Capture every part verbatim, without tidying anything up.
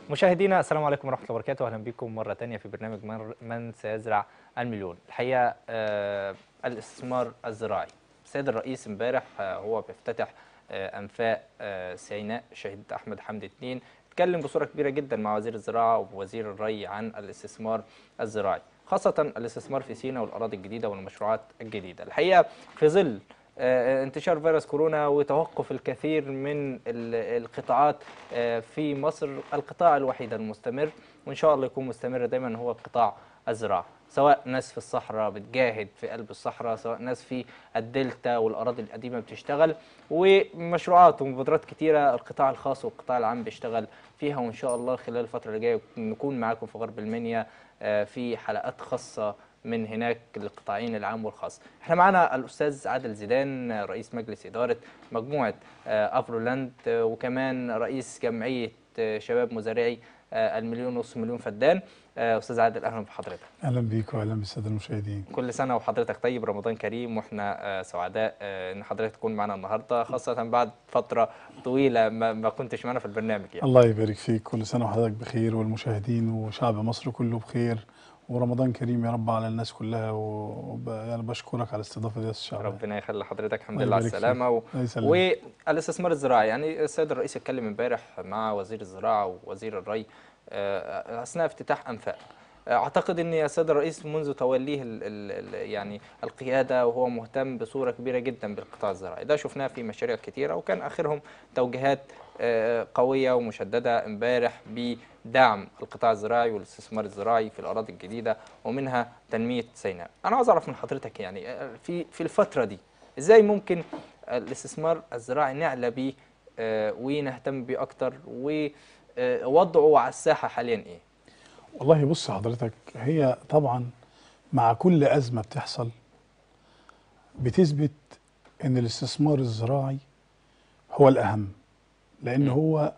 مشاهدينا السلام عليكم ورحمة الله وبركاته، أهلا بكم مرة تانية في برنامج من من سيزرع المليون. الحقيقة آه الاستثمار الزراعي، السيد الرئيس امبارح آه هو بيفتتح آه أنفاق آه سيناء شهيد أحمد حمدي اثنين، اتكلم بصورة كبيرة جدا مع وزير الزراعة ووزير الري عن الاستثمار الزراعي، خاصة الاستثمار في سيناء والأراضي الجديدة والمشروعات الجديدة. الحقيقة في ظل انتشار فيروس كورونا وتوقف الكثير من القطاعات في مصر، القطاع الوحيد المستمر وإن شاء الله يكون مستمر دايما هو قطاع الزراعة، سواء ناس في الصحراء بتجاهد في قلب الصحراء، سواء ناس في الدلتا والأراضي القديمة بتشتغل، ومشروعات ومبادرات كتيرة القطاع الخاص والقطاع العام بيشتغل فيها. وإن شاء الله خلال الفترة اللي جاية نكون معاكم في غرب المنيا في حلقات خاصة من هناك للقطاعين العام والخاص. احنا معانا الاستاذ عادل زيدان رئيس مجلس اداره مجموعه افرولاند، وكمان رئيس جمعيه شباب مزارعي المليون ونص مليون فدان. استاذ عادل اهلا بحضرتك. اهلا بيك واهلا بالساده المشاهدين. كل سنه وحضرتك طيب، رمضان كريم، واحنا سعداء ان حضرتك تكون معنا النهارده، خاصه بعد فتره طويله ما, ما كنتش معنا في البرنامج يعني. الله يبارك فيك، كل سنه وحضرتك بخير والمشاهدين وشعب مصر كله بخير، ورمضان كريم يا رب على الناس كلها، وانا بشكرك على الاستضافه دي يا استاذ شعبان. ربنا يخلي حضرتك، الحمد لله على السلامه. و... والاستثمار الزراعي، يعني السيد الرئيس اتكلم امبارح مع وزير الزراعه ووزير الري اثناء افتتاح انفاق. اعتقد ان السيد الرئيس منذ توليه ال ال يعني القياده وهو مهتم بصوره كبيره جدا بالقطاع الزراعي، ده شفناه في مشاريع كثيره، وكان اخرهم توجيهات قويه ومشدده امبارح بدعم القطاع الزراعي والاستثمار الزراعي في الاراضي الجديده ومنها تنميه سيناء. انا عاوز اعرف من حضرتك يعني في في الفتره دي ازاي ممكن الاستثمار الزراعي نعلى بيه ونهتم بيه اكتر، ووضعه على الساحه حاليا ايه؟ والله بص حضرتك، هي طبعا مع كل أزمة بتحصل بتثبت ان الاستثمار الزراعي هو الأهم، لأن م. هو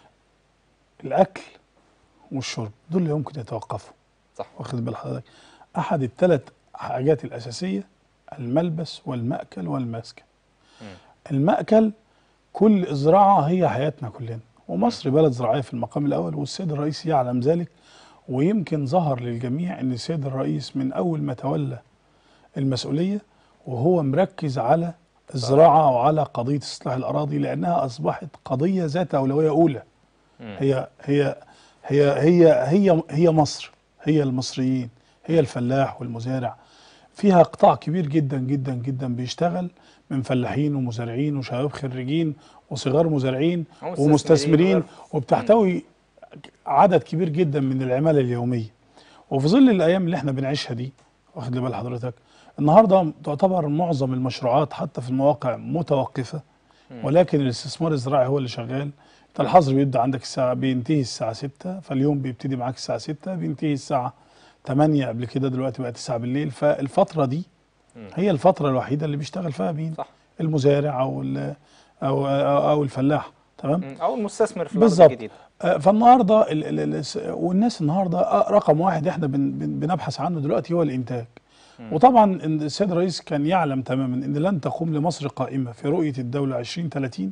الأكل والشرب دول اللي يمكن يتوقفوا. صح. واخد بال حضرتك؟ أحد الثلاث حاجات الأساسية الملبس والمأكل والمسكن. م. المأكل كل الزراعة هي حياتنا كلنا، ومصر بلد زراعية في المقام الأول، والسيد الرئيس يعلم ذلك، ويمكن ظهر للجميع ان السيد الرئيس من اول ما تولى المسؤوليه وهو مركز على الزراعه وعلى قضيه استصلاح الاراضي، لانها اصبحت قضيه ذات اولويه اولى. هي هي هي هي هي هي مصر، هي المصريين، هي الفلاح والمزارع. فيها قطاع كبير جدا جدا جدا بيشتغل من فلاحين ومزارعين وشباب خريجين وصغار مزارعين ومستثمرين، وبتحتوي عدد كبير جدا من العماله اليوميه. وفي ظل الايام اللي احنا بنعيشها دي، واخد بال حضرتك، النهارده تعتبر معظم المشروعات حتى في المواقع متوقفه، ولكن الاستثمار الزراعي هو اللي شغال. انت الحظر بيبدا عندك الساعه، بينتهي الساعه ستة، فاليوم بيبتدي معاك الساعه ستة، بينتهي الساعه ثمانية، قبل كده دلوقتي بقى تسعة بالليل. فالفتره دي هي الفتره الوحيده اللي بيشتغل فيها مين؟ صح. المزارع او او او الفلاح، تمام، او المستثمر في الارض الجديده. فالنهارده والناس النهارده رقم واحد احنا بن بنبحث عنه دلوقتي هو الانتاج. م. وطبعا السيد الرئيس كان يعلم تماما ان لن تقوم لمصر قائمه في رؤيه الدوله عشرين ثلاثين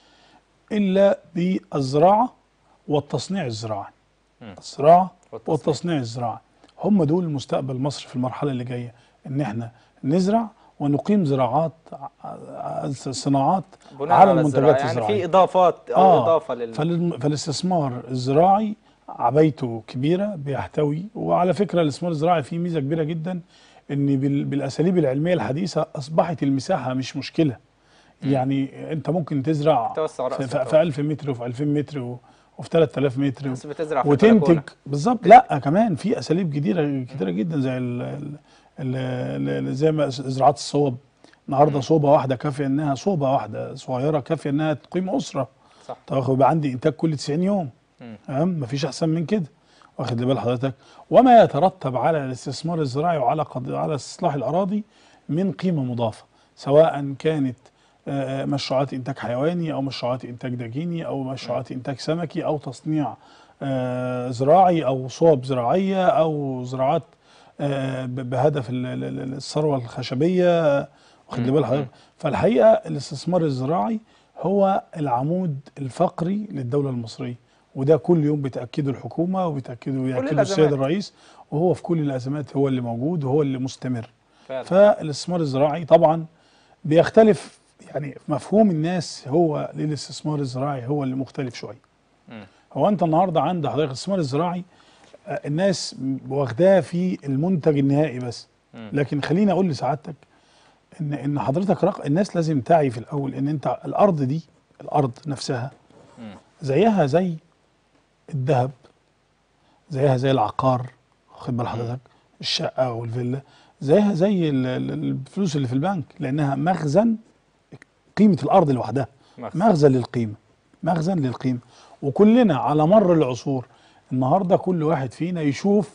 الا بالزراعه والتصنيع الزراعي. م. الزراعه والتصنيع. والتصنيع الزراعي هم دول مستقبل مصر في المرحله اللي جايه، ان احنا نزرع ونقيم زراعات صناعات على المنتجات الزراعيه، يعني في اضافات او آه اضافه لل فالاستثمار الزراعي عبايته كبيره، بيحتوي. وعلى فكره الاستثمار الزراعي فيه ميزه كبيره جدا، ان بالاساليب العلميه الحديثه اصبحت المساحه مش مشكله. م. يعني انت ممكن تزرع في, في ألف متر وفي ألفين متر وفي ثلاثة آلاف متر بس بتزرع في وتنتج بالظبط. لا كمان في اساليب كتيره كتيره جدا، زي ال ال زي ما زراعه الصوب. النهارده صوبه واحده كافيه، انها صوبه واحده صغيره كافيه انها تقيم اسره. صح. طب يبقى عندي انتاج كل تسعين يوم، تمام، مفيش احسن من كده، واخد بال حضرتك. وما يترتب على الاستثمار الزراعي وعلى قض... على استصلاح الاراضي من قيمه مضافه، سواء كانت مشروعات انتاج حيواني او مشروعات انتاج دجيني او مشروعات انتاج سمكي او تصنيع زراعي او صوب زراعيه او زراعات بهدف الثروه الخشبيه، واخد بال حضرتك. فالحقيقه الاستثمار الزراعي هو العمود الفقري للدوله المصريه، وده كل يوم بتاكده الحكومه وبتاكده وياكده السيد الأزمات. الرئيس، وهو في كل الازمات هو اللي موجود وهو اللي مستمر. فعلا. فالاستثمار الزراعي طبعا بيختلف، يعني مفهوم الناس هو للاستثمار الزراعي هو اللي مختلف شويه. مم. هو انت النهارده عند حضرتك الاستثمار الزراعي آه، الناس واخداه في المنتج النهائي بس. مم. لكن خليني اقول لسعادتك ان ان حضرتك رق... الناس لازم تعي في الاول ان انت الارض دي، الارض نفسها مم. زيها زي الذهب، زيها زي العقار، واخد بال مم. حضرتك، الشقه او الفيلا، زيها زي ال- ال- الفلوس اللي في البنك، لانها مخزن قيمه الارض لوحدها، مخزن. مخزن للقيمه، مخزن للقيمه. وكلنا على مر العصور النهارده كل واحد فينا يشوف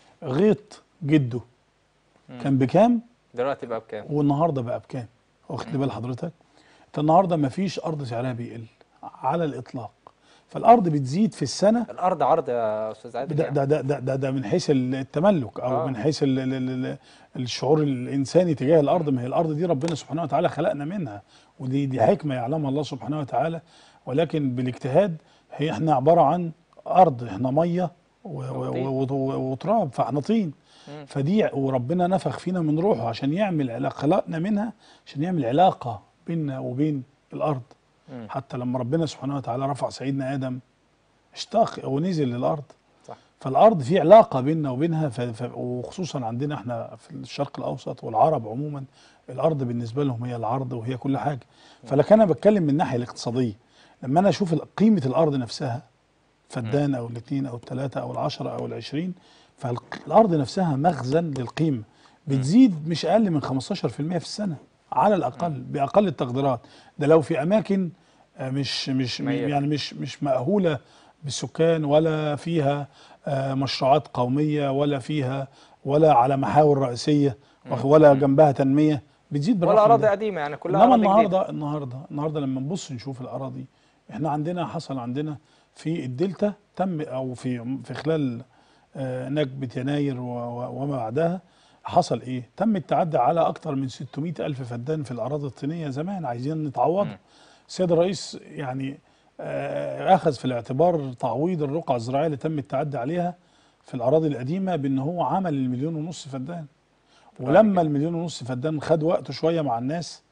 غيط جده مم. كان بكام دلوقتي بقى بكام؟ والنهارده بقى بكام، واخد بال حضرتك. انت النهارده ما فيش ارض سعرها بيقل على الاطلاق، فالارض بتزيد في السنه. الارض عرض يا استاذ عادل ده يعني. ده ده ده, ده, ده من حيث التملك او آه. من حيث ال ال ال الشعور الانساني تجاه الارض. ما هي الارض دي ربنا سبحانه وتعالى خلقنا منها، ودي دي حكمه يعلمها الله سبحانه وتعالى، ولكن بالاجتهاد هي احنا عباره عن ارض، احنا ميه و- و- و- و- وتراب، فاحنا طين. مم. فدي وربنا نفخ فينا من روحه عشان يعمل علاقه، خلقنا منها عشان يعمل علاقه بيننا وبين الارض. مم. حتى لما ربنا سبحانه وتعالى رفع سيدنا ادم اشتاق ونزل للارض. صح. فالارض في علاقه بيننا وبينها، ف... ف... وخصوصا عندنا احنا في الشرق الاوسط والعرب عموما، الارض بالنسبه لهم هي العرض وهي كل حاجه. فلكن انا بتكلم من الناحيه الاقتصاديه، لما انا اشوف قيمه الارض نفسها، فدان او الاثنين او الثلاثه او العشره او العشرين، فالارض نفسها مخزن للقيمه، بتزيد مش اقل من خمستاشر في المية في السنه على الاقل باقل التقديرات. ده لو في اماكن آه، مش مش ميت. يعني مش مش مأهوله بالسكان، ولا فيها آه، مشروعات قوميه، ولا فيها ولا على محاور رئيسيه، ولا جنبها تنميه، بتزيد ولا بالرقم اراضي ده. قديمه يعني، كلها انما اراضي جديده. النهارده النهارده النهارده لما نبص نشوف الاراضي، احنا عندنا حصل عندنا في الدلتا تم او في في خلال آه، نكبه يناير و- و- وما بعدها حصل ايه؟ تم التعدي على اكثر من ستمائة الف فدان في الاراضي الطينيه زمان، عايزين نتعوض. مم. السيد الرئيس يعني آه، اخذ في الاعتبار تعويض الرقعه الزراعيه اللي تم التعدي عليها في الاراضي القديمه بان هو عمل المليون ونص فدان. ولما المليون ونص فدان خد وقته شويه مع الناس،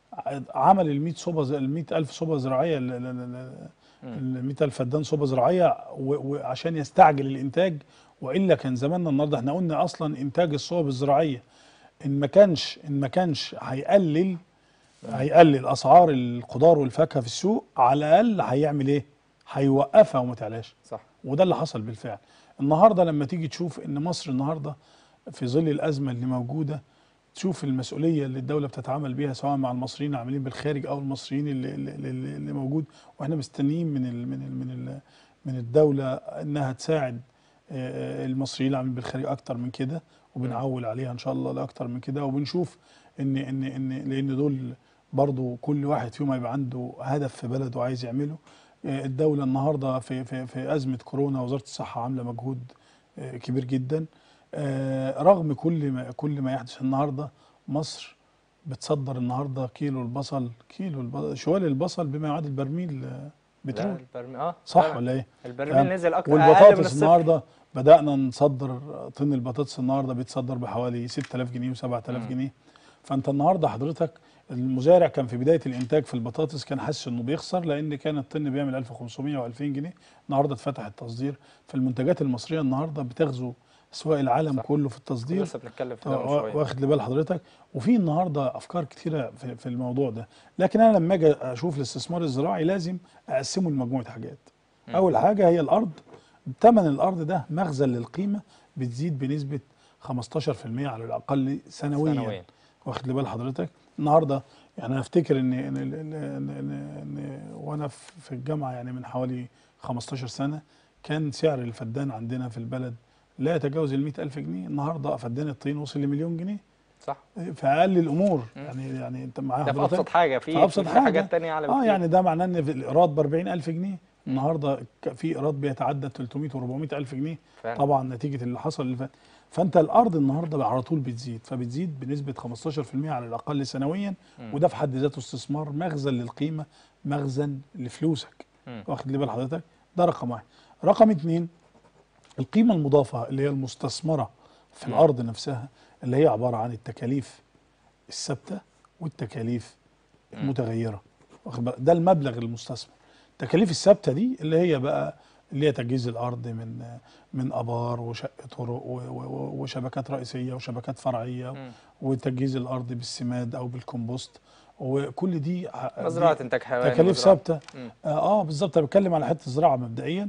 عمل ال مية صوبه ال مية الف صوبه زراعيه، ال مية الف فدان صوبه زراعيه، و- وعشان يستعجل الانتاج. والا كان زماننا النهارده، احنا قلنا اصلا انتاج الصوب الزراعيه ان ما كانش ان ما كانش هيقلل هيقلل اسعار الخضار والفاكهه في السوق، على الاقل هيعمل ايه؟ هيوقفها وما تعلاش. صح. وده اللي حصل بالفعل. النهارده لما تيجي تشوف ان مصر النهارده في ظل الازمه اللي موجوده، تشوف المسؤوليه اللي الدوله بتتعامل بيها سواء مع المصريين العاملين بالخارج او المصريين اللي, اللي, اللي اللي موجود، واحنا مستنيين من ال من ال من ال من الدوله انها تساعد آه، المصريين العاملين بالخارج اكتر من كده، وبنعول عليها ان شاء الله لاكتر من كده. وبنشوف ان ان ان لان دول برضو كل واحد فيهم هيبقى عنده هدف في بلده عايز يعمله. آه، الدوله النهارده في في في ازمه كورونا، وزاره الصحه عامله مجهود آه، كبير جدا. آه، رغم كل ما كل ما يحدث النهارده، مصر بتصدر النهارده كيلو البصل كيلو البصل شوال البصل بما يعادل برميل آه، بترول. لا البرميل اه صح فعلا. ولا ايه؟ البرميل نزل اكتر، اقل من والبطاطس الصفر. النهارده بدأنا نصدر، طن البطاطس النهارده بيتصدر بحوالي ستة آلاف جنيه و7000 مم. جنيه. فانت النهارده حضرتك المزارع كان في بدايه الانتاج في البطاطس كان حاسس انه بيخسر، لان كان الطن بيعمل ألف وخمسمائة و2000 جنيه. النهارده اتفتح التصدير، فالمنتجات المصريه النهارده بتغزو اسواق العالم صح. كله في التصدير. لسه بنتكلم في ده من وا- شويه. واخد لبال حضرتك. وفي النهارده افكار كتيره في, في الموضوع ده. لكن انا لما اجي اشوف الاستثمار الزراعي لازم اقسمه لمجموعه حاجات. مم. اول حاجه هي الارض. ثمن الارض ده مخزن للقيمه، بتزيد بنسبه خمستاشر في المية على الاقل سنويا, سنويا. واخد لبال حضرتك. النهارده يعني انا افتكر ان ان, إن, إن, إن, إن وانا في في الجامعه يعني من حوالي خمستاشر سنه، كان سعر الفدان عندنا في البلد لا يتجاوز ال مئة ألف جنيه. النهارده فدان الطين وصل لمليون جنيه صح. في اقل الامور. مم. يعني يعني انت معايا ده في حضرتك؟ ابسط حاجه، في في ابسط في حاجه حاجات تانية اعلى اه بكتير. يعني ده معناه ان في الايراد ب أربعين ألف جنيه، النهارده ك- في ايراد بيتعدى ثلاثمائة و400 الف جنيه فعلا. طبعا نتيجه اللي حصل اللي فات. فانت الارض النهارده على طول بتزيد، فبتزيد بنسبه خمستاشر في المية على الاقل سنويا. مم. وده في حد ذاته استثمار، مخزن للقيمه، مخزن لفلوسك. مم. واخد لي بال حضرتك؟ ده رقم واحد. رقم اتنين، القيمة المضافة اللي هي المستثمرة في مم. الأرض نفسها، اللي هي عبارة عن التكاليف الثابتة والتكاليف مم. المتغيرة. واخد بالك؟ ده المبلغ المستثمر. التكاليف الثابتة دي اللي هي بقى اللي هي تجهيز الأرض من من آبار وشق طرق و- و- وشبكات رئيسية وشبكات فرعية، مم. وتجهيز الأرض بالسماد أو بالكمبوست، وكل دي ع- مزرعه دي انتاج حيواني، تكاليف مزرعه. ثابتة. مم. اه آه، بالظبط. انا بتكلم على حته الزراعه مبدئيا،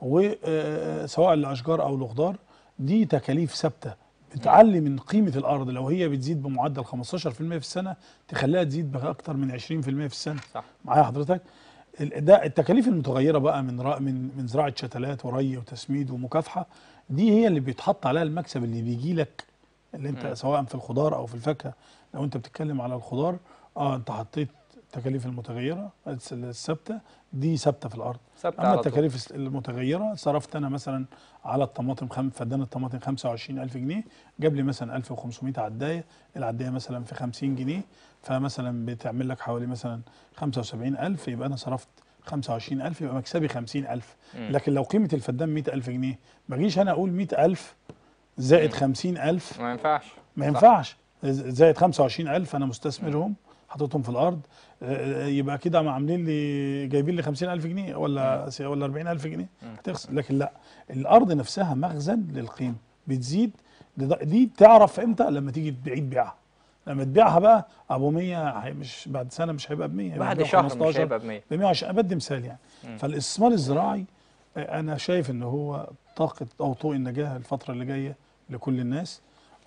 وسواء الاشجار او الخضار، دي تكاليف ثابته بتعلي من قيمه الارض. لو هي بتزيد بمعدل خمستاشر في المية في السنه، تخليها تزيد باكثر من عشرين في المية في السنه. صح. معايا حضرتك؟ ال- ده التكاليف المتغيره بقى من را- من من زراعه شتلات وري وتسميد ومكافحه، دي هي اللي بيتحط عليها المكسب اللي بيجي لك، اللي انت مم. سواء في الخضار او في الفاكهه. لو انت بتتكلم على الخضار، اه انت حطيت التكاليف المتغيره الس- الثابته، دي ثابته في الارض. ثابته اما على طول. التكاليف الس- المتغيره، صرفت انا مثلا على الطماطم خم... فدان الطماطم خمسة وعشرين ألف جنيه، جاب لي مثلا ألف وخمسمية عدايه، العدايه مثلا في خمسين جنيه، فمثلا بتعمل لك حوالي مثلا خمسة وسبعين ألف، يبقى انا صرفت خمسة وعشرين ألف، يبقى مكسبي خمسين ألف. مم. لكن لو قيمه الفدان مية ألف جنيه، ما اجيش انا اقول مية ألف زائد مم. خمسين ألف، ما ينفعش. ما صح. ينفعش. زائد خمسة وعشرين ألف انا مستثمرهم، حاططهم في الارض، آه، يبقى كده عم عاملين لي جايبين لي خمسين ألف جنيه مم. ولا س- ولا أربعين ألف جنيه، مم. هتخسر. لكن لا، الارض نفسها مخزن للقيمه، بتزيد. لد- دي بتعرف امتى؟ لما تيجي تعيد بيعها. لما تبيعها بقى ابو مية، هي- مش بعد سنه مش هيبقى ب مية، هيبقى بعد ب شهر مش خمستاشر، هيبقى ب مية. ب مية وعشرين. بدي مثال يعني. مم. فالاستثمار الزراعي، آه، انا شايف ان هو طاقه او طوق النجاه الفتره اللي جايه لكل الناس.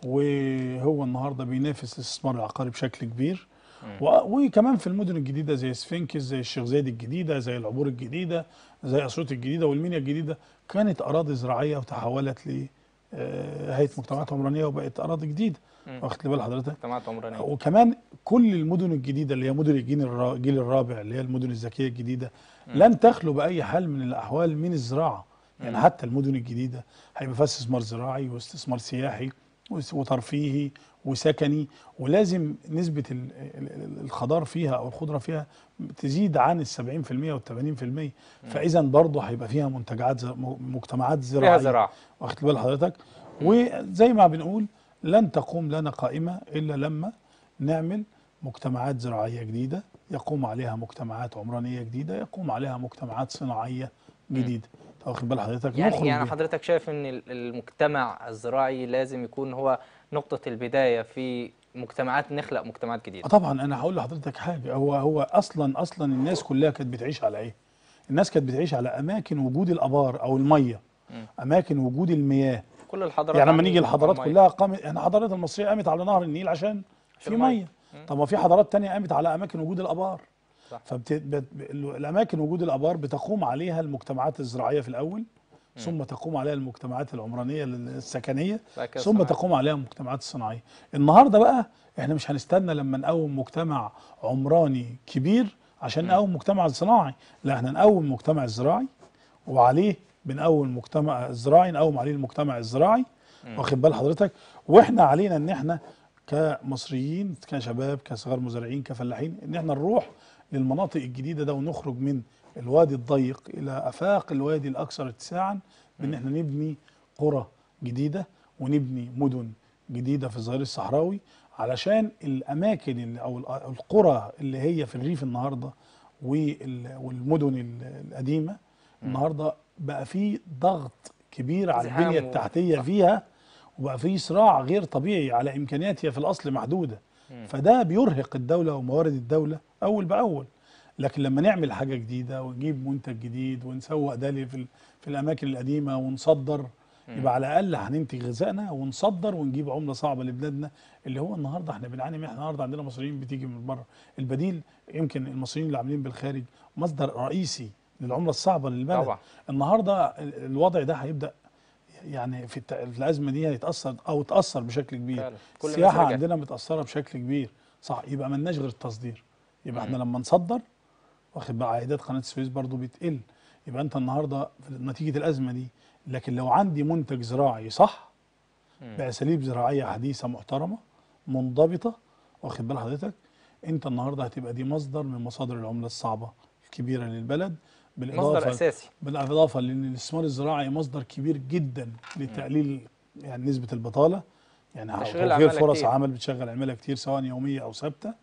وهو النهارده بينافس الاستثمار العقاري بشكل كبير. مم. و- وكمان في المدن الجديده زي سفنكس، زي الشيخ زايد الجديده، زي العبور الجديده، زي اسيوط الجديده والمنيا الجديده، كانت اراضي زراعيه وتحولت ل آه، هيئه مجتمعات عمرانيه وبقت اراضي جديده. مم. واخد بال حضرتك؟ مجتمعات عمرانيه. وكمان كل المدن الجديده اللي هي مدن الجيل الرا- الجيل الرابع، اللي هي المدن الذكيه الجديده، مم. لن تخلو باي حال من الاحوال من الزراعه. يعني مم. حتى المدن الجديده هيبقى فيها استثمار زراعي واستثمار سياحي وس- وترفيهي وسكني، ولازم نسبه ال- ال- ال- الخضار فيها او الخضره فيها تزيد عن ال سبعين في المية وال ثمانين في المية. مم. فاذا برضه هيبقى فيها منتجعات ز- م- مجتمعات فيها زراعيه. زراعه. واخد بال حضرتك؟ مم. وزي ما بنقول، لن تقوم لنا قائمة إلا لما نعمل مجتمعات زراعية جديدة، يقوم عليها مجتمعات عمرانية جديدة، يقوم عليها مجتمعات صناعية مم. جديدة. واخد بال حضرتك؟ يعني نخرج يعني بيها. حضرتك شايف ان ال- المجتمع الزراعي لازم يكون هو نقطة البداية في مجتمعات، نخلق مجتمعات آه جديدة. طبعا انا هقول لحضرتك حاجة. هو هو اصلا اصلا الناس كلها كانت بتعيش على ايه؟ الناس كانت بتعيش على اماكن وجود الابار او المية، مم. اماكن وجود المياه. كل الحضارات يعني لما على نيجي النيل الحضارات وعلى المية. كلها قامت، يعني الحضارات المصرية قامت على نهر النيل عشان عشان في المية. مية. مم. طب ما في حضارات تانية قامت على اماكن وجود الابار. صح. فالاماكن وجود الابار بتقوم عليها المجتمعات الزراعيه في الاول، مم. ثم تقوم عليها المجتمعات العمرانيه السكنيه، بعد كده ثم الصناعة. تقوم عليها المجتمعات الصناعيه. النهارده بقى احنا مش هنستنى لما نقوم مجتمع عمراني كبير عشان مم. نقوم مجتمع صناعي، لا احنا نقوم المجتمع الزراعي، وعليه بنقوم المجتمع الزراعي، نقوم عليه المجتمع الزراعي. مم. واخد بال حضرتك؟ واحنا علينا ان احنا كمصريين، كشباب، كصغار مزارعين، كفلاحين، ان احنا نروح للمناطق الجديده ده، ونخرج من الوادي الضيق الى افاق الوادي الاكثر اتساعا، بان مم. احنا نبني قرى جديده ونبني مدن جديده في الظهير الصحراوي، علشان الاماكن اللي او ال- القرى اللي هي في الريف النهارده وال- والمدن ال- القديمه مم. النهارده بقى في ضغط كبير على زحام البنيه و- التحتيه صح. فيها، وبقى في صراع غير طبيعي على امكانيات هي في الاصل محدوده. مم. فده بيرهق الدوله وموارد الدوله اول باول. لكن لما نعمل حاجه جديده ونجيب منتج جديد ونسوق ده لي في ال- في الاماكن القديمه ونصدر، مم. يبقى على الاقل هننتج غذائنا ونصدر ونجيب عمله صعبه لبلادنا. اللي هو النهارده احنا بنعاني منها. احنا النهارده عندنا مصريين بتيجي من بره. البديل يمكن المصريين اللي عاملين بالخارج مصدر رئيسي للعمله الصعبه للبلد. طبعا. النهارده ال- الوضع ده هيبدا، يعني في الت- في الازمه دي هيتاثر او تاثر بشكل كبير. فعلا. كل الناس السياحه رجعت. عندنا متاثره بشكل كبير. صح. يبقى ملناش غير التصدير. يبقى احنا مم. لما نصدر، واخد بقى، عائدات قناه السويس برضو بتقل. يبقى انت النهارده في نتيجه الازمه دي، لكن لو عندي منتج زراعي صح مم. باساليب زراعيه حديثه محترمه منضبطه، واخد بال حضرتك، انت النهارده هتبقى دي مصدر من مصادر العمله الصعبه الكبيره للبلد. مصدر اساسي. بالاضافه لان الاستثمار الزراعي مصدر كبير جدا لتقليل يعني نسبه البطاله، يعني توفير فرص كتير. عمل، بتشغل عماله كتير سواء يوميه او ثابته.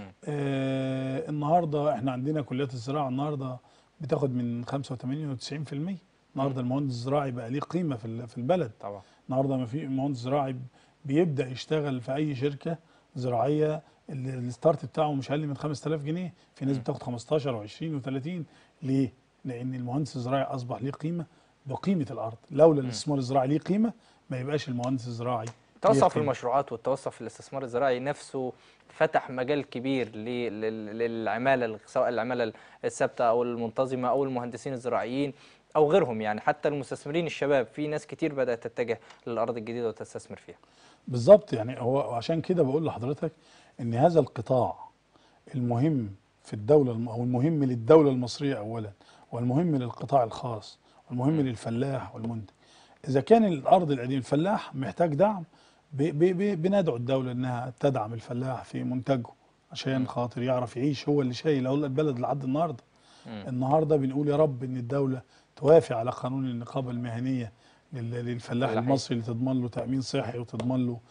آه النهارده احنا عندنا كليات الزراعه النهارده بتاخد من خمسة وثمانين و تسعين في المية. النهارده المهندس الزراعي بقى ليه قيمه في في البلد طبعا. النهارده ما في مهندس زراعي بيبدا يشتغل في اي شركه زراعيه الستارت بتاعه مش اقل من خمسة آلاف جنيه، في ناس بتاخد خمستاشر وعشرين وثلاثين. ليه؟ لان المهندس الزراعي اصبح ليه قيمه بقيمه الارض. لولا الاستثمار الزراعي ليه قيمه ما يبقاش المهندس الزراعي. التوسع في المشروعات والتوسع في الاستثمار الزراعي نفسه فتح مجال كبير للعماله، سواء العماله الثابته او المنتظمه او المهندسين الزراعيين او غيرهم، يعني حتى المستثمرين الشباب، في ناس كتير بدات تتجه للارض الجديده وتستثمر فيها. بالظبط، يعني هو عشان كده بقول لحضرتك ان هذا القطاع المهم في الدوله او المهم للدوله المصريه اولا، والمهم للقطاع الخاص، والمهم للفلاح والمنتج. اذا كان الارض القديمه الفلاح محتاج دعم، بي بي بندعو الدوله انها تدعم الفلاح في منتجه عشان خاطر يعرف يعيش، هو اللي شايل البلد لحد النهارده. النهارده بنقول يا رب ان الدوله توافق على قانون النقابه المهنيه للفلاح المصري اللي تضمن له تامين صحي وتضمن له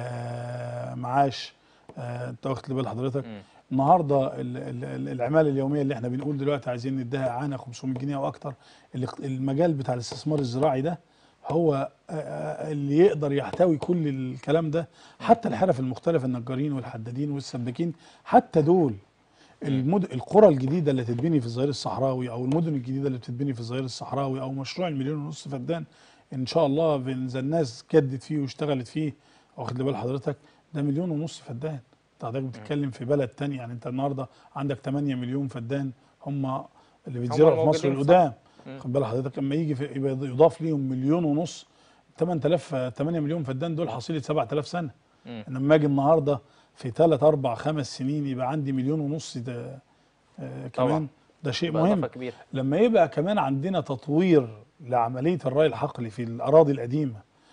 آه معاش. آه انت واخد بال حضرتك؟ م. النهارده العماله اليوميه اللي احنا بنقول دلوقتي عايزين نديها اعانه خمسمية جنيه او اكتر، المجال بتاع الاستثمار الزراعي ده هو آه اللي يقدر يحتوي كل الكلام ده. حتى الحرف المختلفه، النجارين والحدادين والسباكين، حتى دول المد... القرى الجديده اللي تتبني في الظهير الصحراوي، او المدن الجديده اللي بتتبني في الظهير الصحراوي، او مشروع المليون ونص فدان ان شاء الله اذا الناس جدت فيه واشتغلت فيه، واخد بال حضرتك، ده مليون ونص فدان. انت حضرتك بتتكلم في بلد تاني، يعني انت النهارده عندك ثمانية مليون فدان هم اللي بيتزرعوا في مصر القدام. واخد بال حضرتك، اما يجي يبقى يضاف ليهم مليون ونص، ثمانية آلاف ثمانية مليون فدان دول حصيله سبعة آلاف سنه. لما اجي النهارده في ثلاث اربع خمس سنين يبقى عندي مليون ونص، ده آه كمان ده شيء مهم. كبير. لما يبقى كمان عندنا تطوير لعمليه الري الحقلي في الاراضي القديمه،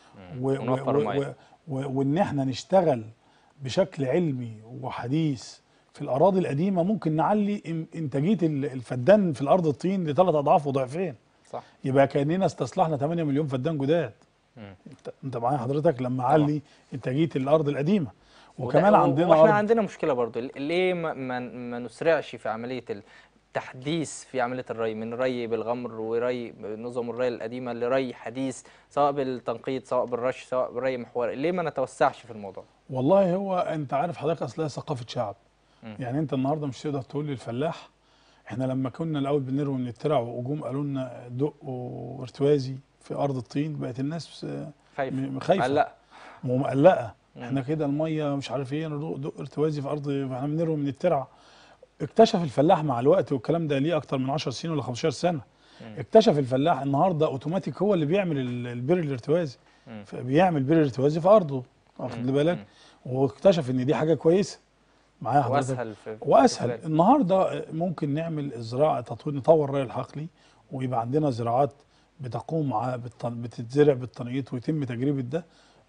وان احنا نشتغل بشكل علمي وحديث في الاراضي القديمه، ممكن نعلي انتاجيه الفدان في الارض الطين لثلاث اضعاف وضعفين. صح. يبقى كاننا استصلحنا ثمانية مليون فدان جداد. انت انت معايا حضرتك؟ لما اعلي انتاجيه الارض القديمه. وكمان عندنا واحنا عندنا مشكله برضو، ليه ما, ما نسرعش في عمليه التحديث في عمليه الري، من ري بالغمر وري نظم الري القديمه لري حديث، سواء بالتنقيط سواء بالرش سواء بالري محوري، ليه ما نتوسعش في الموضوع؟ والله هو انت عارف حضرتك اصلها ثقافه شعب. م. يعني انت النهارده مش تقدر تقول للفلاح، احنا لما كنا الاول بنروي من الترع وجم قالوا لنا دقوا ارتوازي في ارض الطين، بقت الناس خايفه خايفه مقلقه ومقلقه. احنا كده الميه مش عارف ايه، انا دق ارتوازي في ارض، احنا بنروي من الترع. اكتشف الفلاح مع الوقت، والكلام ده ليه اكتر من عشر سنين ولا خمستاشر سنه. مم. اكتشف الفلاح النهارده اوتوماتيك هو اللي بيعمل البر الارتوازي، بيعمل بر ارتوازي في ارضه، واخد بالك؟ واكتشف ان دي حاجه كويسه معايا حضرتك، واسهل في واسهل. النهارده ممكن نعمل الزراعه تطوير، نطور الري الحقلي، ويبقى عندنا زراعات بتقوم مع بتتزرع بالتنقيط ويتم تجربه ده،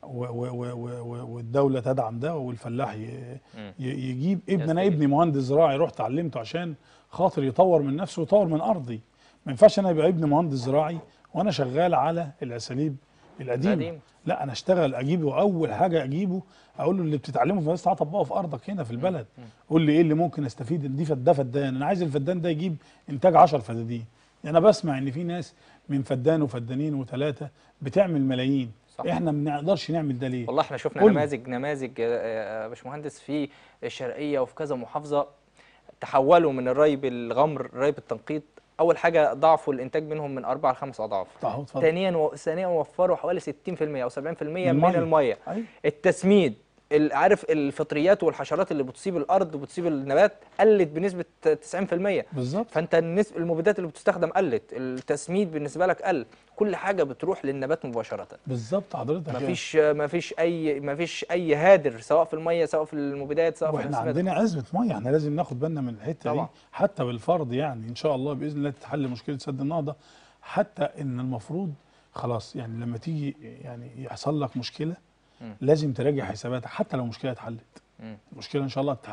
والدوله تدعم ده، والفلاح يجيب ابن انا ابني مهندس زراعي رحت علمته عشان خاطر يطور من نفسه ويطور من ارضي. ما ينفعش انا يبقى ابني مهندس زراعي وانا شغال على الاساليب القديمه. لا، انا اشتغل اجيبه، اول حاجه اجيبه اقول له اللي بتتعلمه في المدرسه تعالى طبقه في ارضك هنا في البلد. قول لي ايه اللي ممكن استفيد، دي ده فدان، انا عايز الفدان ده يجيب انتاج عشرة فدادين. يعني انا بسمع ان في ناس من فدان وفدانين وثلاثه بتعمل ملايين. صح. احنا ما بنقدرش نعمل ده ليه؟ والله احنا شفنا نماذج نماذج يا باشمهندس في الشرقيه وفي كذا محافظه تحولوا من الري بالغمر الري بالتنقيط. اول حاجه ضعفوا الانتاج منهم من اربع لخمس اضعاف. ثانيا و... ثانيا وفروا حوالي ستين في المية او سبعين في المية من, من الميه. أيوة. التسميد، عارف الفطريات والحشرات اللي بتصيب الارض وبتصيب النبات قلت بنسبه تسعين في المية. بالظبط. فانت النسبه المبيدات اللي بتستخدم قلت، التسميد بالنسبه لك قل، كل حاجه بتروح للنبات مباشره. بالظبط حضرتك. مفيش مفيش اي مفيش اي هادر سواء في الميه سواء في المبيدات سواء في واحنا عندنا عزبه ميه، احنا لازم ناخد بالنا من الحته طبعا. دي حتى بالفرض يعني ان شاء الله باذن الله تتحل مشكله سد النهضه، حتى ان المفروض خلاص يعني لما تيجي يعني يحصل لك مشكله م. لازم تراجع حساباتك حتى لو المشكله اتحلت. المشكله ان شاء الله تتحل.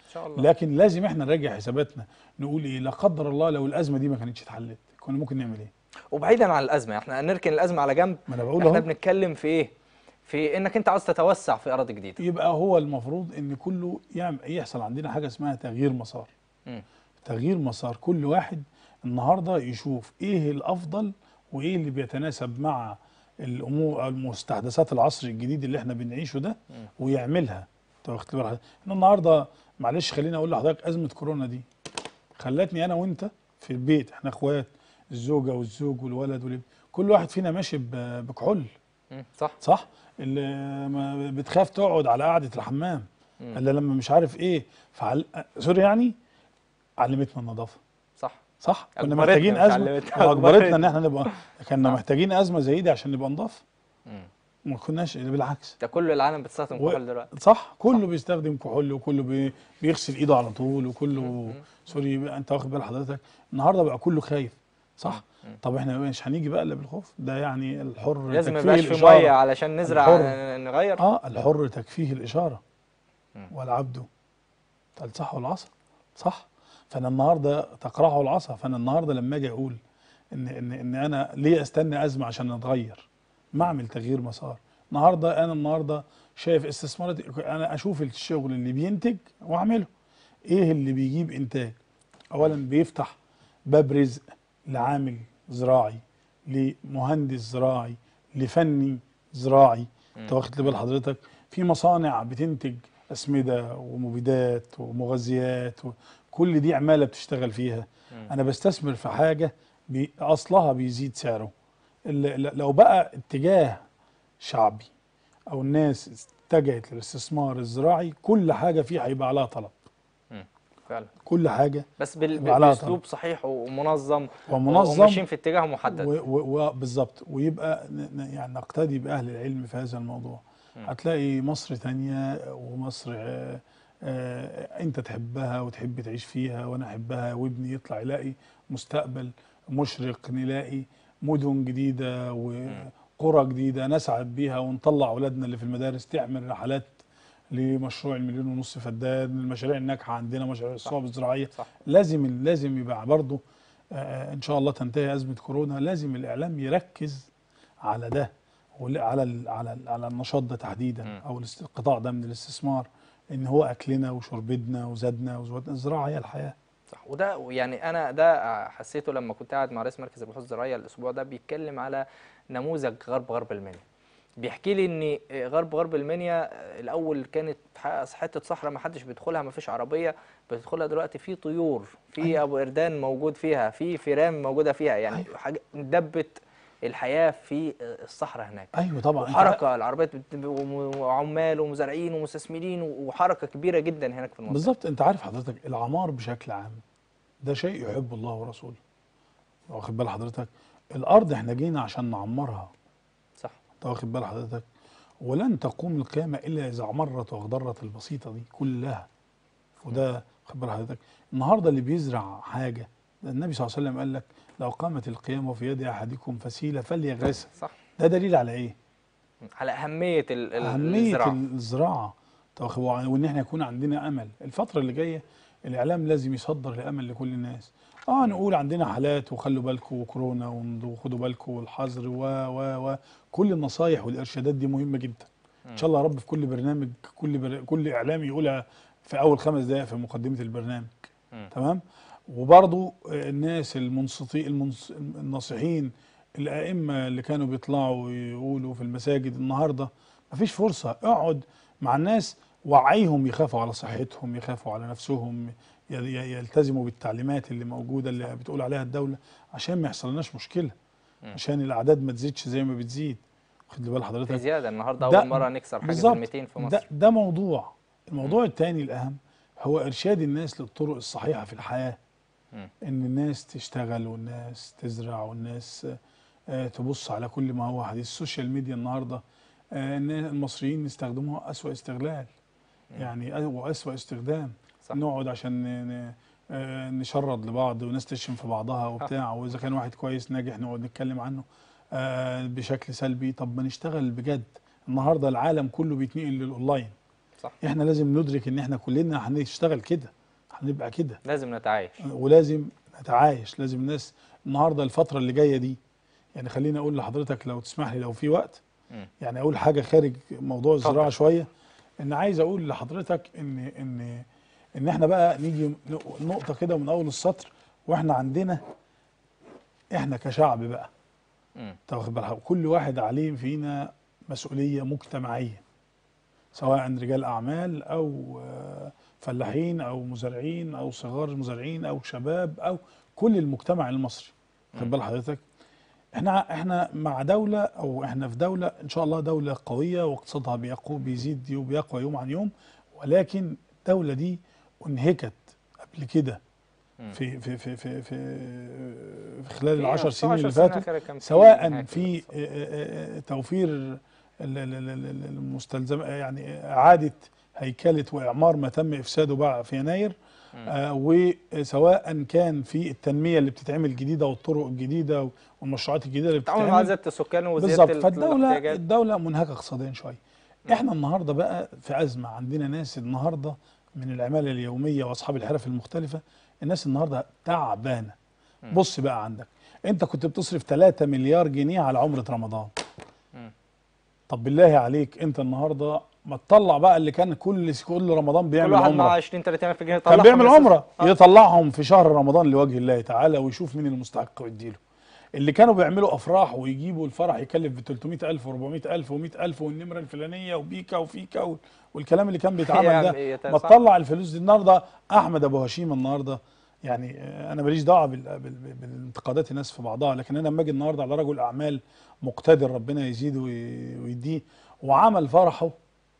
شاء الله. لكن لازم احنا نراجع حساباتنا، نقول ايه لا قدر الله لو الازمه دي ما كانتش اتحلت كنا ممكن نعمل ايه. وبعيدا عن الازمه، احنا نركن الازمه على جنب، ما انا بقول احنا اهو. بنتكلم في ايه؟ في انك انت عاوز تتوسع في اراضي جديده. يبقى هو المفروض ان كله يعمل يحصل عندنا حاجه اسمها تغيير مسار. مم. تغيير مسار، كل واحد النهارده يشوف ايه الافضل وايه اللي بيتناسب مع الامور المستحدثات العصر الجديد اللي احنا بنعيشه ده مم. ويعملها. طب واخد بالك احنا النهارده، معلش خليني اقول لحضرتك، ازمه كورونا دي خلتني انا وانت في البيت، احنا اخوات، الزوجه والزوج والولد والابن، كل واحد فينا ماشي ب- بكحول. مم. صح. صح. اللي ما بتخاف تقعد على قعده الحمام مم. الا لما مش عارف ايه، فعل... سوري يعني علمتنا النظافه. صح. صح. كنا أجبرتنا محتاجين مش ازمه، علمتنا، أو اجبرتنا ان أجبرتنا. احنا نبقى، كنا آه. محتاجين ازمه زي دي عشان نبقى نضاف. مم. ما كناش، بالعكس. ده كل العالم بتستخدم و... كحول دلوقتي. صح. كله بيستخدم كحول، وكله بي... بيغسل ايده على طول، وكله مم. سوري بقى، انت واخد بال حضرتك النهارده بقى كله خايف. صح. مم. طب احنا مش هنيجي بقى الا بالخوف ده، يعني الحر لازم ما تكفيه يبقاش في الاشاره. ميه علشان نزرع الحر نغير. اه الحر تكفيه الاشاره مم. والعبد تلصحه العصا. صح. فانا النهارده تقرعه العصا، فانا النهارده لما اجي اقول ان ان ان انا ليه استنى ازمه عشان اتغير، ما اعمل تغيير مسار. النهارده انا النهارده شايف استثمارات، انا اشوف الشغل اللي بينتج واعمله. ايه اللي بيجيب انتاج؟ اولا بيفتح باب رزق لعامل زراعي، لمهندس زراعي، لفني زراعي. انت واخد بال حضرتك؟ في مصانع بتنتج اسمده ومبيدات ومغذيات، كل دي عماله بتشتغل فيها. انا بستثمر في حاجه بي اصلها بيزيد سعره. ال- ل- لو بقى اتجاه شعبي او الناس اتجهت للاستثمار الزراعي، كل حاجه فيه هيبقى عليها طلب. مم. فعلا. كل حاجه بس بال- هيبقى عليها طلب باسلوب صحيح ومنظم، ومنظم، وماشيين في اتجاه محدد. وبالظبط، ويبقى ن- ن- يعني نقتدي باهل العلم في هذا الموضوع. مم. هتلاقي مصر تانية، ومصر آه، آه، انت تحبها وتحب تعيش فيها وانا احبها، وابني يطلع يلاقي مستقبل مشرق، نلاقي مدن جديدة وقرى جديدة نسعد بيها، ونطلع اولادنا اللي في المدارس تعمل رحلات لمشروع المليون ونص فدان، المشاريع الناجحة عندنا، مشاريع الصوب الزراعية. صح. لازم لازم يبقى برضه آه، ان شاء الله تنتهي ازمه كورونا، لازم الاعلام يركز على ده، وعلى ال على ال على النشاط ده تحديدا، م. او الاست- القطاع ده من الاستثمار، ان هو اكلنا وشربتنا وزادنا وزودنا، الزراعه هي الحياه. صح. وده يعني انا ده حسيته لما كنت قاعد مع رئيس مركز البحوث الزراعيه الاسبوع ده، بيتكلم على نموذج غرب غرب المنيا. بيحكي لي ان غرب غرب المنيا الاول كانت حته صحراء ما حدش بيدخلها، ما فيش عربيه بتدخلها، دلوقتي في طيور، في أيوة. ابو قردان موجود فيها، في فيران موجوده فيها، يعني أيوة. حاجه دبت الحياه في الصحراء هناك. ايوه طبعا. وحركه العربيات بت- وعمال ومزارعين ومستثمرين، وحركه كبيره جدا هناك في المنطقه. بالظبط. انت عارف حضرتك العمار بشكل عام ده شيء يحب الله ورسوله، واخد بال حضرتك؟ الارض احنا جينا عشان نعمرها. صح. انت واخد بال حضرتك؟ ولن تقوم القيامه الا اذا عمرت واخضرت البسيطه دي كلها. وده خد بال حضرتك، النهارده اللي بيزرع حاجه، ده النبي صلى الله عليه وسلم قال لك لو قامت القيامه في يد احدكم فسيله فليغرسها. صح. ده دليل على ايه؟ على اهميه ال- ال- اهميه الزراعه. الزراعه. طب وان احنا يكون عندنا امل. الفتره اللي جايه الاعلام لازم يصدر الامل لكل الناس. اه نقول عندنا حالات وخلوا بالكم وكورونا وخدوا بالكم والحظر و و و كل النصايح والارشادات دي مهمه جدا. ان شاء الله يا رب في كل برنامج، كل بر... كل اعلامي يقولها في اول خمس دقائق في مقدمه البرنامج. مم. تمام. وبرضو الناس المنصتين المنص... الناصحين، الائمه اللي كانوا بيطلعوا يقولوا في المساجد النهارده، مفيش فرصه. اقعد مع الناس، وعيهم يخافوا على صحتهم، يخافوا على نفسهم، ي- ي- يلتزموا بالتعليمات اللي موجوده اللي بتقول عليها الدوله، عشان ما يحصلناش مشكله، مم. عشان الاعداد ما تزيدش زي ما بتزيد. خد بال في حضرتك؟ زياده النهارده، ده اول مره نكسر حاجز بالظبط. ال مئتين في ده مصر. ده موضوع. الموضوع الثاني الاهم هو ارشاد الناس للطرق الصحيحه في الحياه. مم. ان الناس تشتغل، والناس تزرع، والناس آه، تبص على كل ما هو حديث. السوشيال ميديا النهارده آه، ان المصريين يستخدموها اسوأ استغلال، يعني أ- واسوأ استخدام. صح. نقعد عشان ن- آه، نشرد لبعض، وناس تشتم في بعضها وبتاع، واذا كان واحد كويس ناجح نقعد نتكلم عنه آه، بشكل سلبي. طب ما نشتغل بجد. النهارده العالم كله بيتنقل للاونلاين. صح. احنا لازم ندرك ان احنا كلنا هنشتغل كده، هنبقى كده، لازم نتعايش. ولازم نتعايش. لازم الناس النهارده الفتره اللي جايه دي، يعني خليني اقول لحضرتك لو تسمح لي لو في وقت، مم. يعني اقول حاجه خارج موضوع اتفضل. الزراعه شويه. ان عايز اقول لحضرتك ان ان ان احنا بقى نيجي نقطه كده من اول السطر، واحنا عندنا احنا كشعب بقى، مم. تاخد بالك كل واحد عليه فينا مسؤوليه مجتمعيه، سواء رجال اعمال او آه، فلاحين او مزارعين او صغار مزارعين او شباب او كل المجتمع المصري. مم. خد بال حضرتك، احنا احنا مع دوله، او احنا في دوله ان شاء الله دوله قويه واقتصادها بيقوى بيزيد وبيقوى يوم عن يوم، ولكن الدوله دي انهكت قبل كده مم. في في في في في, في خلال في العشر في سنين عشر اللي سنين فاتوا، أخيرة كان في سواء انهيار في الاقتصاد. اه، اه، اه، توفير ال- ال- ال- ال- المستلزم، يعني اعاده هيكله واعمار ما تم افساده بقى في يناير، مم. آه، وسواء كان في التنميه اللي بتتعمل جديده والطرق الجديده والمشروعات الجديده اللي التعامل مع بتتعمل. زيادة السكان بالظبط. وزيادة ال- فالدوله الاحتياجات. الدوله منهكه اقتصاديا شويه. مم. احنا النهارده بقى في ازمه، عندنا ناس النهارده من العماله اليوميه واصحاب الحرف المختلفه، الناس النهارده تعبانه. مم. بص بقى عندك، انت كنت بتصرف ثلاثة مليار جنيه على عمره رمضان. مم. طب بالله عليك انت النهارده ما تطلع بقى اللي كان كل كل رمضان كل بيعمل واحد معاه عمره، عشرين تلاتين ألف جنيه كان يطلعهم بيعمل يستثمر. عمره آه. يطلعهم في شهر رمضان لوجه الله تعالى، ويشوف مين المستحق ويديله. اللي كانوا بيعملوا افراح ويجيبوا الفرح يكلف ب ثلاثمائة ألف و400 ألف و100 ألف والنمره الفلانيه وبيكا وفيكا وال- والكلام اللي كان بيتعمل يعمل ده، إيه؟ ما صح. تطلع الفلوس دي النهارده. احمد ابو هشيم النهارده، يعني آه، انا ماليش دعوه بال- بال- بال- بالانتقادات الناس في بعضها، لكن انا لما اجي النهارده على رجل اعمال مقتدر ربنا يزيده وي- ويديه، وعمل فرحه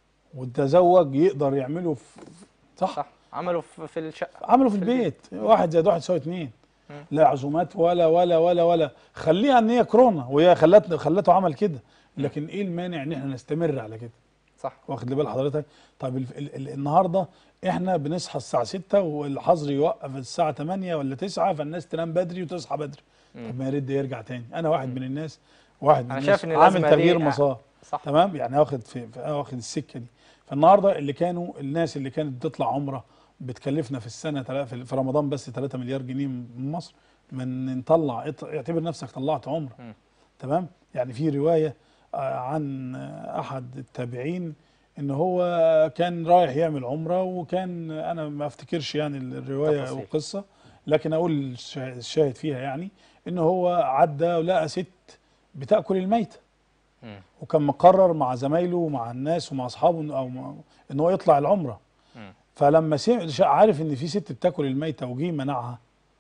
وتزوج يقدر يعمله في، صح، صح. عملوا في في الشقة. عمله في في البيت. البيت، واحد زائد واحد يساوي اتنين، مم. لا عزومات ولا ولا ولا ولا خليها ان هي كورونا وهي خلت خلته عمل كده، لكن ايه المانع ان احنا نستمر على كده؟ صح. واخد لي بال حضرتك؟ طيب ال ال ال النهارده احنا بنصحى الساعه ستة والحظر يوقف الساعه تمانية ولا تسعة، فالناس تنام بدري وتصحى بدري. مم. طب ما يرد يرجع تاني. انا واحد من الناس، واحد من أنا الناس شايف إن عامل الأزمة تغيير دي مسار، صح. تمام، يعني واخد في في- واخد السكه دي. فالنهارده اللي كانوا الناس اللي كانت بتطلع عمره بتكلفنا في السنه تلا- في في رمضان بس ثلاثة مليار جنيه من مصر، من نطلع اط- اعتبر نفسك طلعت عمره. مم. تمام. يعني في روايه آه، عن آه، احد التابعين ان هو كان رايح يعمل عمره، وكان انا ما افتكرش يعني الروايه تفاصيل. والقصه، لكن اقول الشا- الشاهد فيها يعني ان هو عدى ولقى ست بتاكل الميته، مم. وكان مقرر مع زمايله ومع الناس ومع اصحابه إنه- او م- ان هو يطلع العمره. مم. فلما سمع شا- عارف ان في ست بتاكل الميته وجي منعها،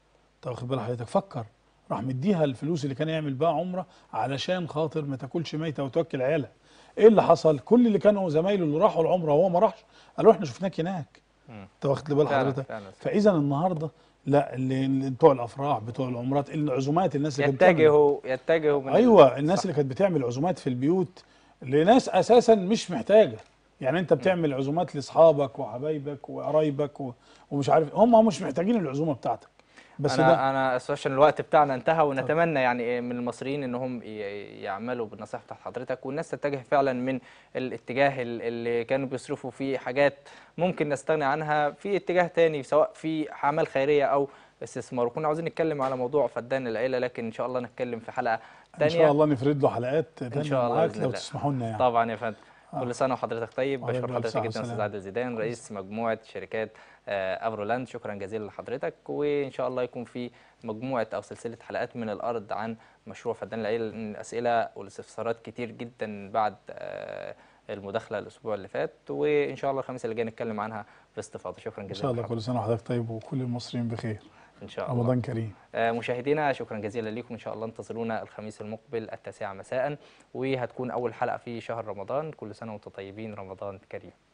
طب واخد بال حضرتك، فكر راح مديها الفلوس اللي كان يعمل بقى عمره علشان خاطر ما تاكلش ميته وتوكل عيالها. ايه اللي حصل؟ كل اللي كانوا زمايله اللي راحوا العمره وهو ما راحش قالوا احنا شفناك هناك. مم. انت واخد بال فعلا حضرتك؟ فعلا. فاذا النهارده لا، اللي اللي بتوع الافراح بتوع العمرات العزومات، الناس اللي كانت بتعمل، يتجهوا يتجهوا من ايوه ال... الناس صح. اللي كانت بتعمل عزومات في البيوت لناس اساسا مش محتاجه. يعني انت بتعمل عزومات لاصحابك وحبايبك وقرايبك و- ومش عارف، هم مش محتاجين العزومه بتاعتك، بس ده انا انا أسف عشان الوقت بتاعنا انتهى، اتفضل. ونتمنى يعني إيه من المصريين انهم ي- يعملوا بالنصيحه بتاعت حضرتك، والناس تتجه فعلا من الاتجاه ال- اللي كانوا بيصرفوا فيه حاجات ممكن نستغني عنها في اتجاه تاني، سواء في اعمال خيريه او استثمار. وكنا عاوزين نتكلم على موضوع فدان العيله، لكن ان شاء الله نتكلم في حلقه ان شاء تانيه الله نفرد له حلقات ان تانية شاء الله معاك باذن لو الله. تسمحوا لنا يعني. طبعا يا فندم. آه. كل سنه وحضرتك طيب. وحضرتك بشكر بألف حضرتك صحة جدا استاذ وسلامة. عادل زيدان، رئيس مجموعه شركات آه، افرولاند. شكرا جزيلا لحضرتك، وان شاء الله يكون في مجموعه او سلسله حلقات من الارض عن مشروع فدان العيله، لان الاسئله والاستفسارات كتير جدا بعد آه، المداخله الاسبوع اللي فات، وان شاء الله الخميس اللي جاي نتكلم عنها باستفاضه. شكرا ان جزيلا شاء الله لحضرتك. كل سنه وحضرتك طيب وكل المصريين بخير. ان شاء الله. رمضان كريم. آه، مشاهدينا شكرا جزيلا لكم، ان شاء الله انتظرونا الخميس المقبل التاسعة مساء، وهتكون اول حلقه في شهر رمضان. كل سنه وانتم طيبين، رمضان كريم.